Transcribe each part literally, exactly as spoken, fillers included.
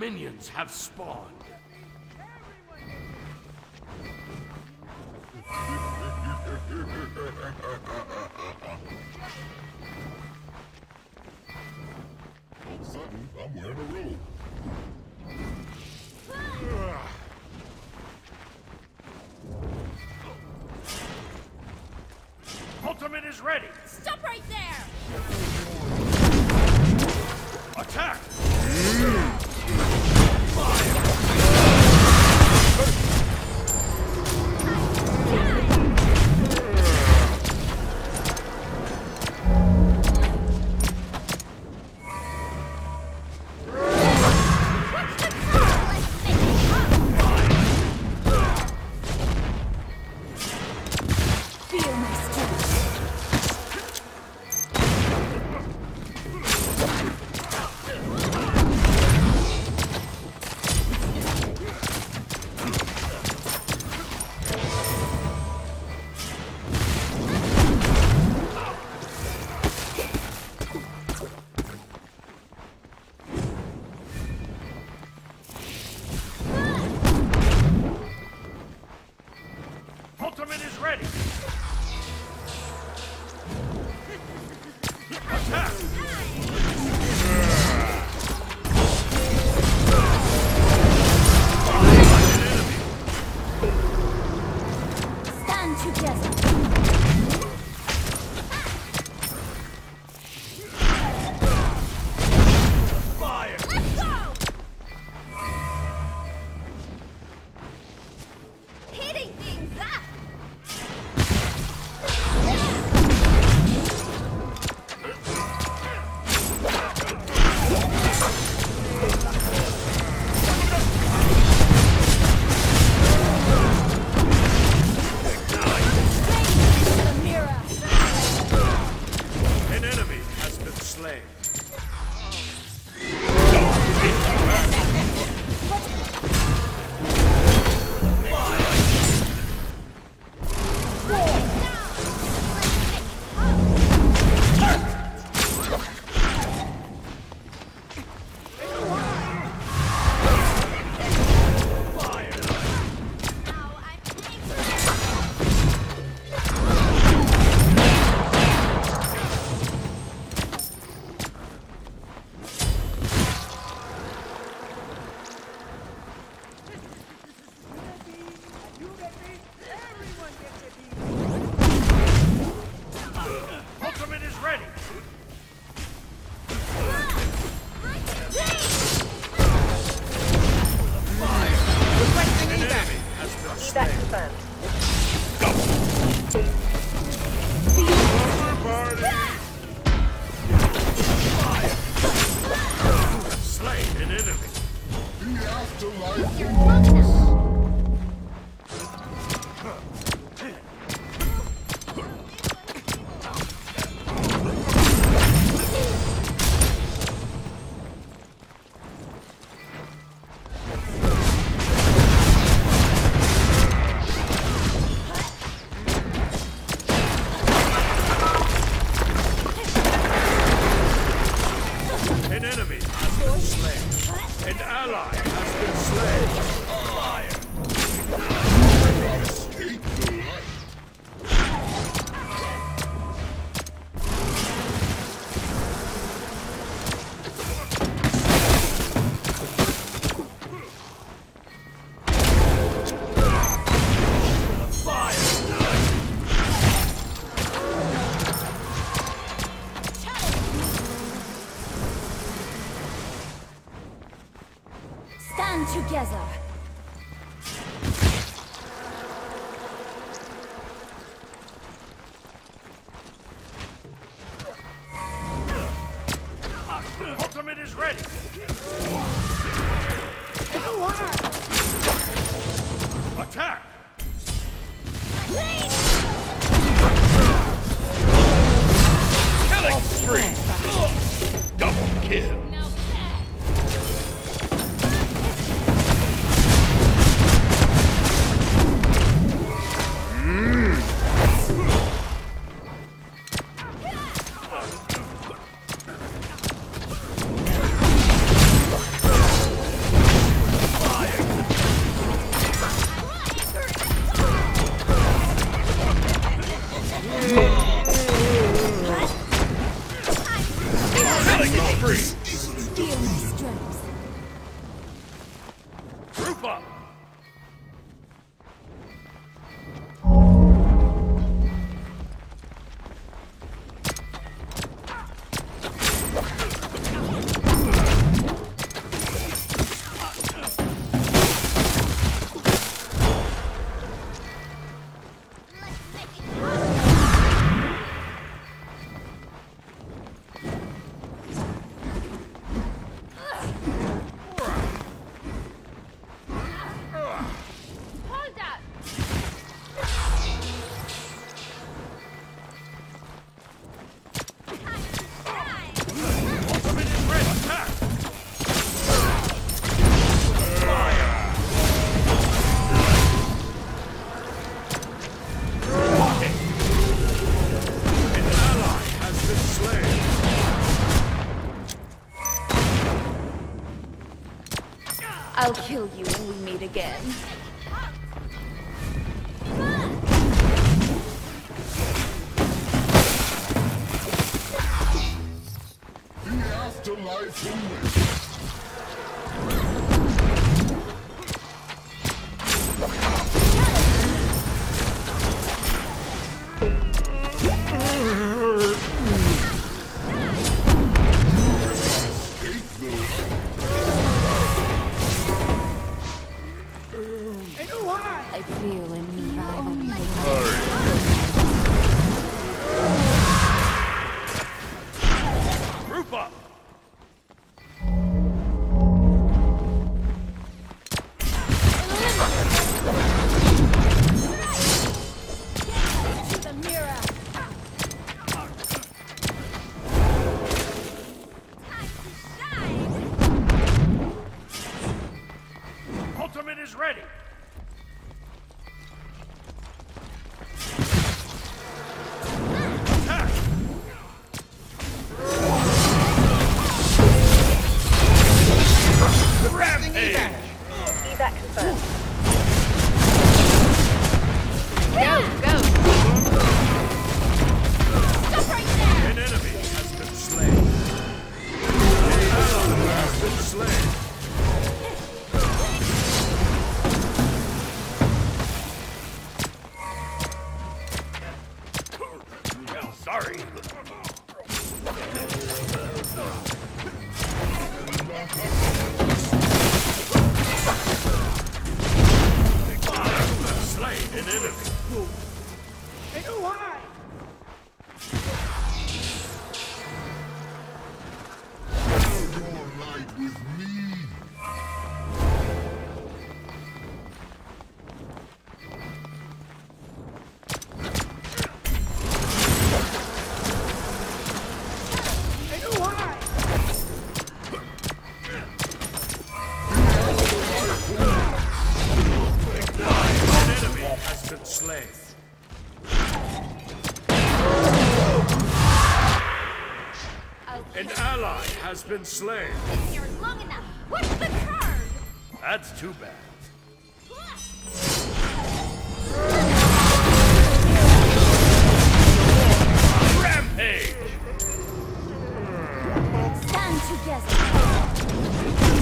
Minions have spawned. All of a sudden, I'm wearing a robe. Ultimate is ready! Stop right there! Attack! Ultimate is ready! Attack! Stand together! Fire! Let's go! Hitting things up! An enemy has been slain. Ultimate is ready! Requesting An evac. enemy has been Evac slain. confirmed. Slain an enemy. The afterlife awaits. An enemy has been slain. An ally has been slain. Fire! Escape the light. Stand together! Ultimate is ready. Attack! Killing spree! Double kill! Now I'll kill you when we meet again. The afterlife awaits. I feel an environment. Group up! To the mirror. Ultimate is ready! Attack! Rampage! Evac confirmed. Go, go! Stop right there! An enemy has been slain. An ally has been slain. Sorry. Slain an enemy. Your light with me. An enemy has been slain. An ally has been slain. You're long enough. What's the card? That's too bad. Rampage! Stand together.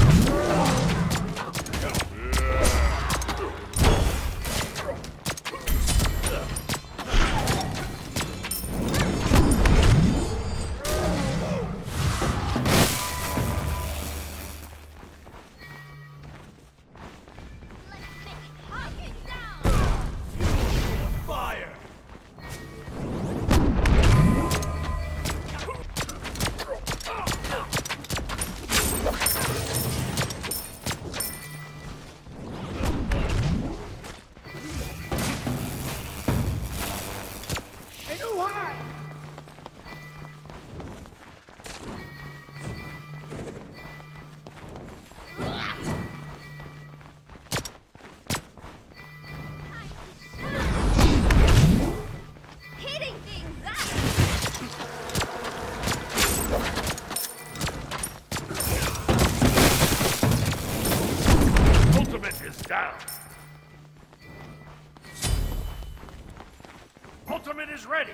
Fire! Hitting things up. Ultimate is down. Ultimate is ready.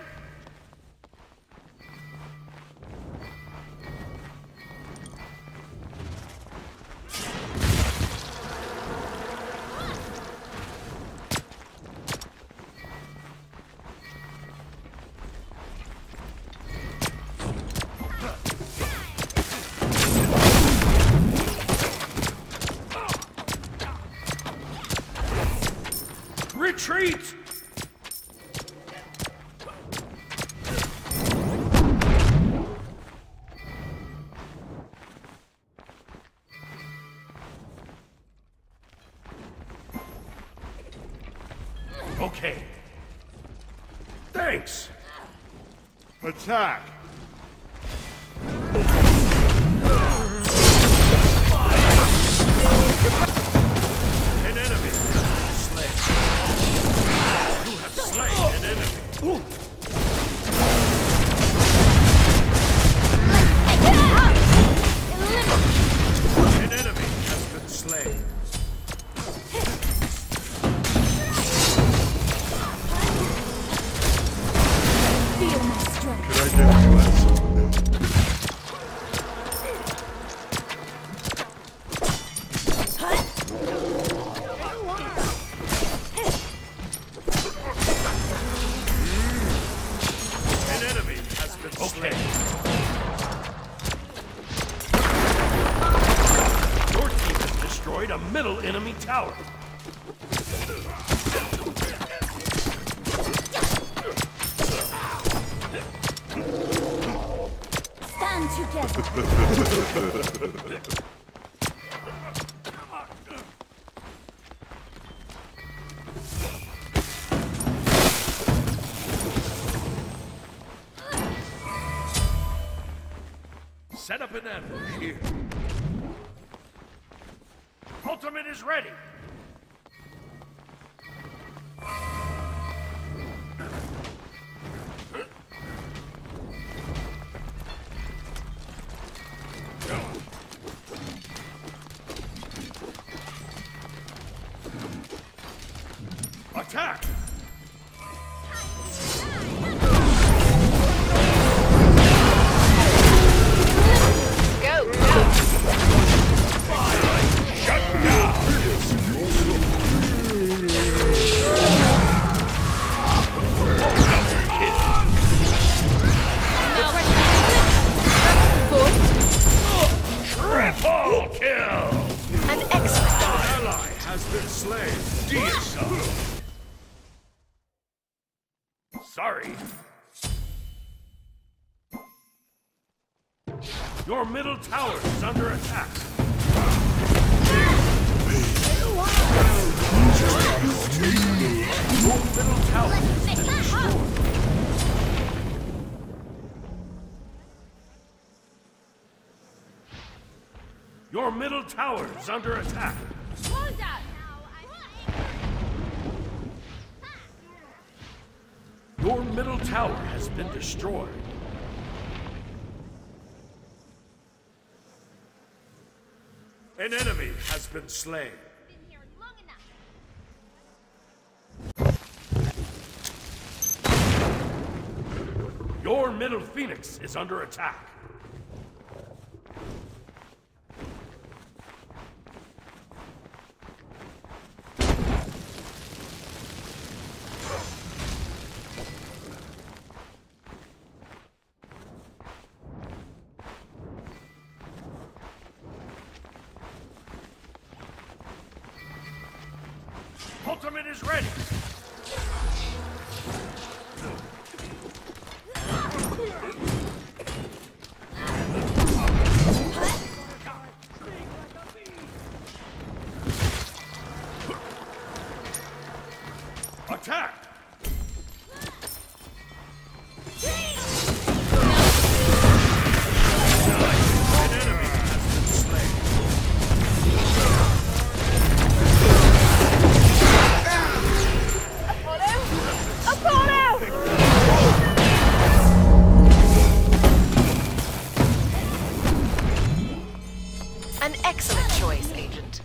Retreat! Okay. Thanks. Attack. An enemy slain. You have slain an enemy. An enemy has been slain. Can I get you less? An enemy has been slain. Your team has destroyed a middle enemy tower. Stand together. Set up an ambush here. Ultimate is ready. Attack! Go, go. Shut down! Triple kill! An excellent. Ally has been slain. Do it so. Sorry. Your middle tower is under attack. Your middle tower has been destroyed. Your middle tower is under attack. Close out. Your middle tower has been destroyed. An enemy has been slain. Been here long enough. Your middle phoenix is under attack. Ultimate is ready. Attack! An enemy has been slain. An excellent choice, Agent.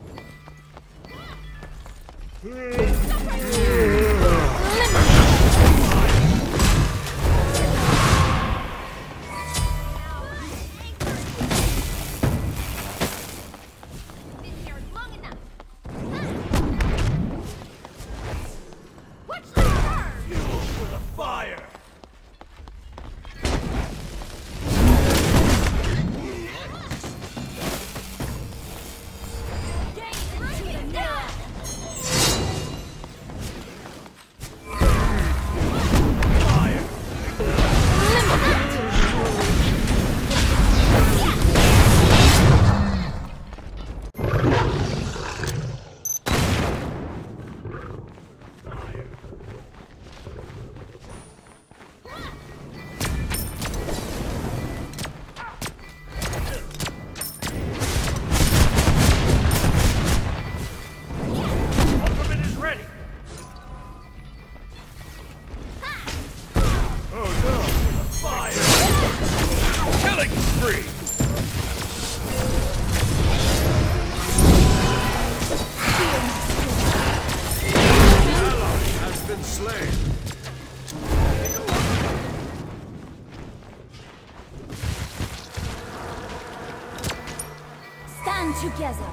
Been here long enough. Watch the curve. Fuel for the fire! Fire! Ultimate is ready. Oh no! Fire! Killing spree! Ally has been slain. together.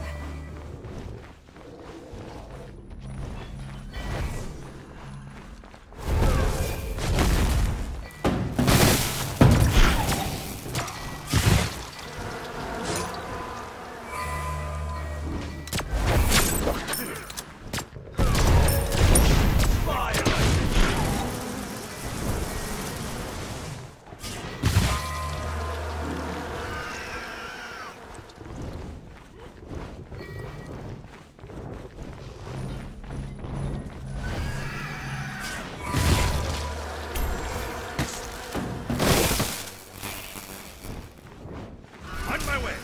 On my way.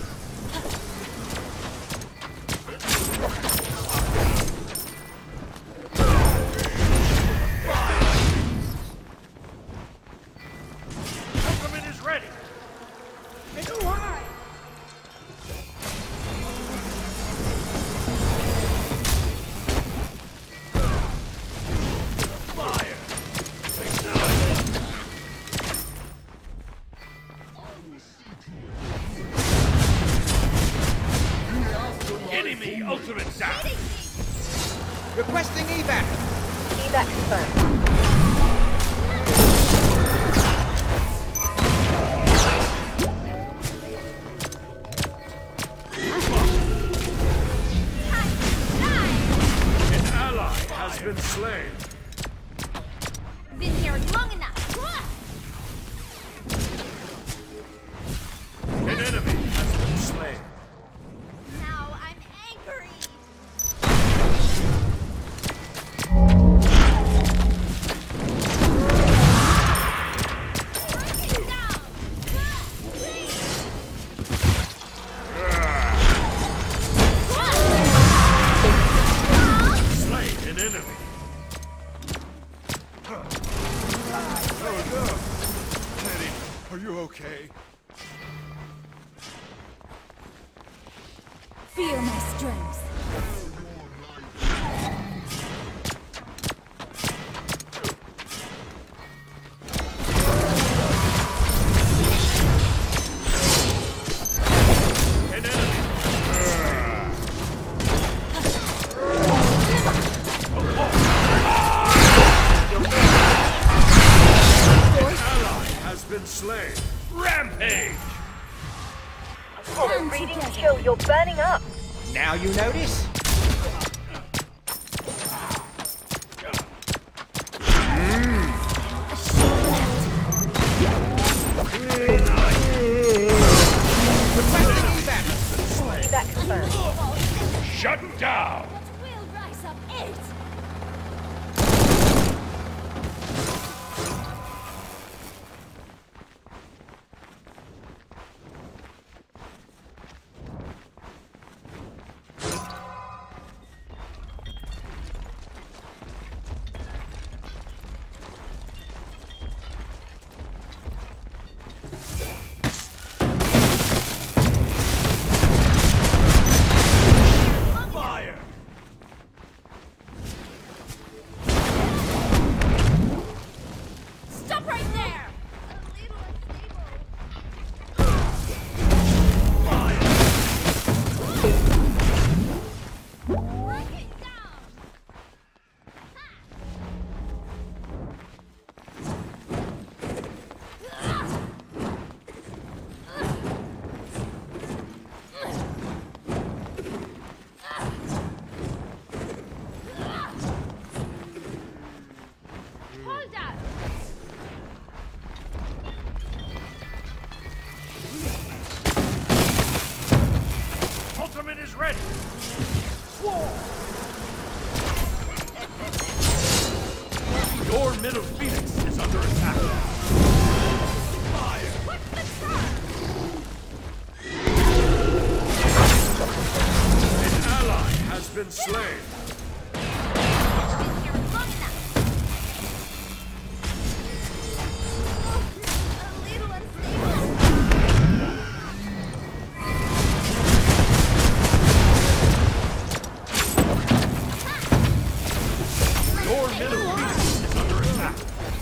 Ultimate is ready. It's alive. Fire. Enemy ultimate down. Requesting evac. Evac confirmed. An ally has been slain. Been here long enough. An enemy has been slain. Now I'm angry. Break it down. Slain an enemy. Oh no! Teddy, are you okay? Fear my strength. An enemy. An ally has been slain. Rampage. Oh, reading kill, you're burning up. Now you notice? Requesting evac. Evac confirmed. Shut down. We'll rise up it. Fire. Stop right there. A little unstable. Fire. Break it down. Hold up. Ultimate is ready. Your middle phoenix is under attack. Fire. What's the charge? An ally has been slain. Been here long enough. A little unstable. Your middle phoenix is under attack.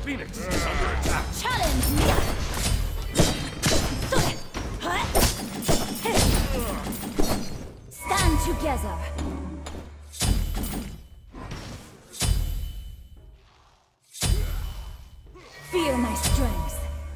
Phoenix is under attack. Challenge me! Stand together! Feel my strength!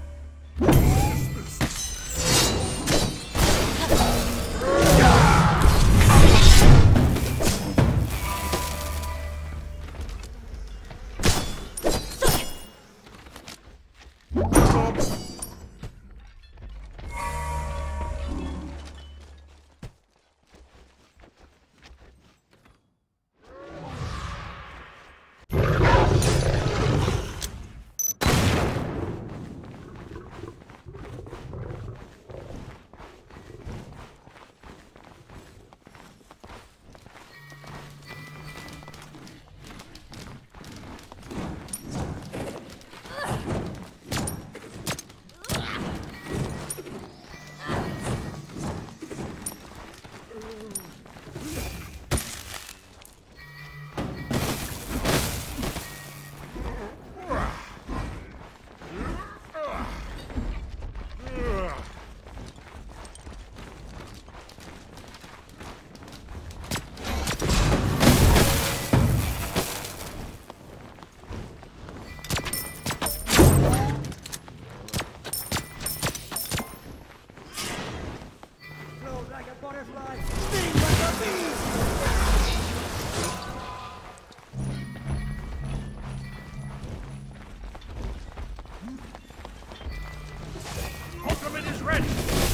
Ultimate is ready.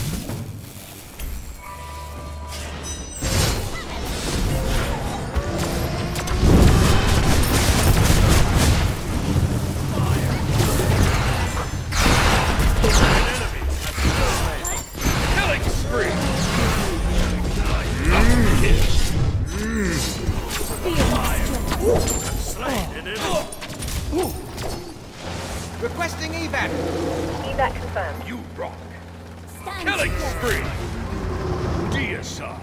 Requesting evac. Evac confirmed. You rock. Stand Killing together! spree. Deicide.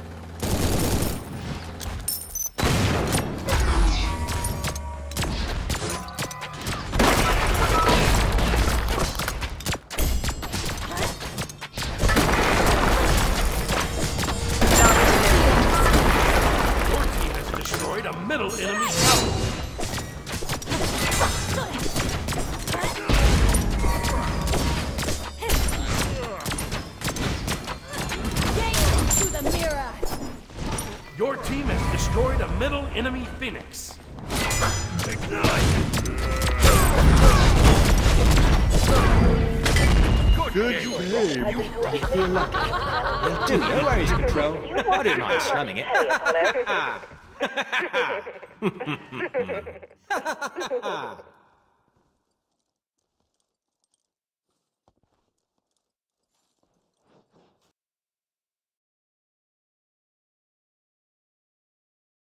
Your team has destroyed a middle enemy tower. Your team has destroyed a middle enemy Phoenix. Ignite! Good game. I wish you feel lucky. Do no worries, Control. I don't mind slumming it. Hilarious.